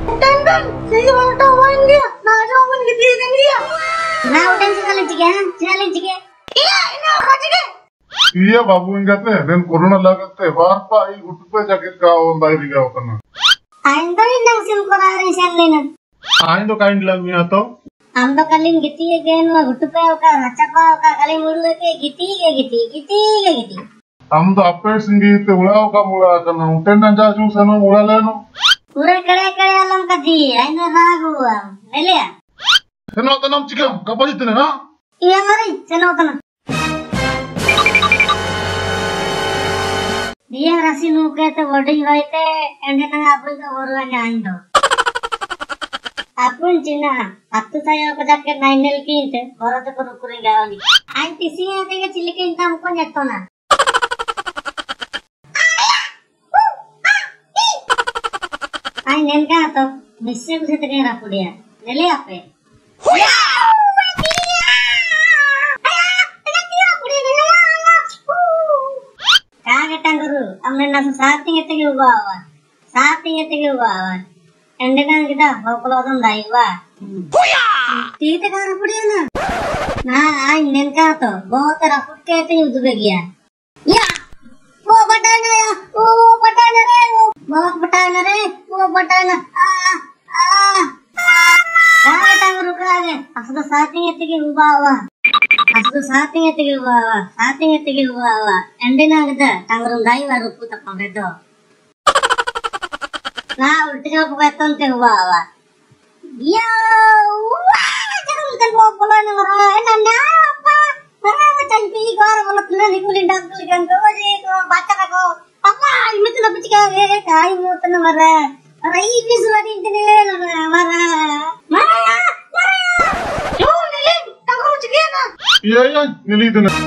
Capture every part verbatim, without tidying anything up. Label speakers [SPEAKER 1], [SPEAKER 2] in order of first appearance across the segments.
[SPEAKER 1] Utan kan, saya mau tawain dia. Nah, coba gitu kan dia. Nah, utan sekali juga, sekali juga. Iya, ini apa juga?
[SPEAKER 2] Iya babu ingatnya, dan corona lagate, warpa i utupe jaket kau bayi kau kena.
[SPEAKER 1] Ain to indang sim korari sallena.
[SPEAKER 2] Ain to kain lagi atau?
[SPEAKER 1] Am to kalin giti again, ma utupe oka, racapa oka, kali mulu ke giti ke giti, giti ke giti.
[SPEAKER 2] Am to apa singgi te ulah oka mula kena, utan dan jaju sana ulah leno.
[SPEAKER 1] Pura kare kare alam kaji, ain to ragu am, neliya.
[SPEAKER 2] Seno tanam cikam, kapan itu na?
[SPEAKER 1] Iya mari, seno tanam. Dia rasi nuke te body hoite, ende tang apun to boruan ain to. Apun cina, attu saya oka jaket nainel kinte, boru te kuru kuri gaoni. Ain tisinya tega cilikin tam ko nyeto na. Ain nen ka to, misse kuse tege rapudia. Nele ape. Kagetan guru, amne nasu sating ete ke ubawa, sating ete ke ubawa. Ende kan kita hoklo don daiwa. Tite ka rapudia na. Nah, ain nen ka to, bahut rapud ke ete udube gya. Ya, wo batana ya, wo batana re, wo bahut batana re, wo batana. Ah, ah. Kagetan guru kage, asu sating ete ke ubawa. Asu sating ete ke ubawa, sating ete ke ubawa. Ende na kita tangrum daiwa rupu tapang redo. Nah, ulti jo beton te ubawa. Ya, wah, jangan kan bawa pola nangara, nanda apa? Orang macam pilih kau orang kalau tulen ikulin dak tulen kau aja kau baca kau. Apa? Ini tu nak cakap eh, kau mau tu nangara. Orang ini sudah di sini nangara. Mana? Mana? Yo, ni, tak kau cakap na?
[SPEAKER 2] Iya iya, nili itu na.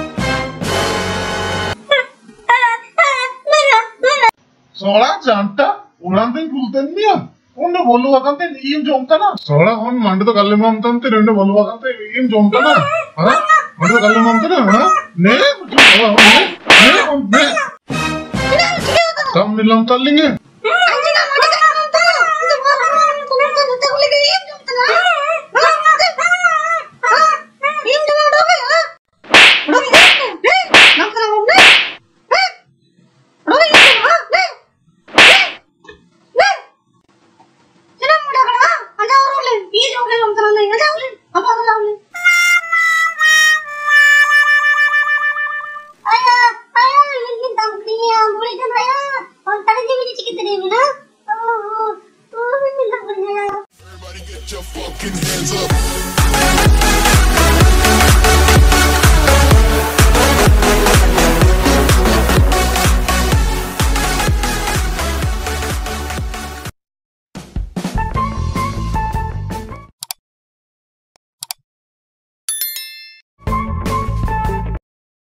[SPEAKER 2] Soalnya janta, ulang ting kulten dia. Ondoh bolu akan te iin jomta na. Soalnya on mandu to kalle mam tante rendu bolu akan te iin jomta na. Hah? Mandu to kalle mam tante na? Ne? Ne? Ne? Ne? Kam nilam tallinge.
[SPEAKER 3] Everybody get your fucking hands up.